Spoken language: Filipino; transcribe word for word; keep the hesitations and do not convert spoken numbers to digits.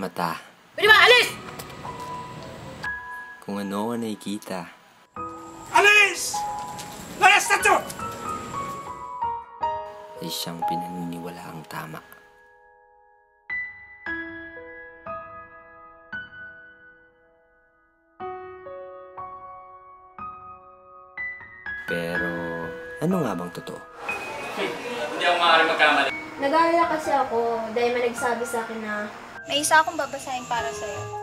mata. Pwede ba, alis! Kung ano ang nakikita. Alis! Layas na to! Ay siyang pinaniniwalaang tama. Pero, ano nga bang totoo? Hindi ako maaari magkamali. Nag-aalala kasi ako dahil may nagsabi sa akin na may isa akong babasahin para sa'yo.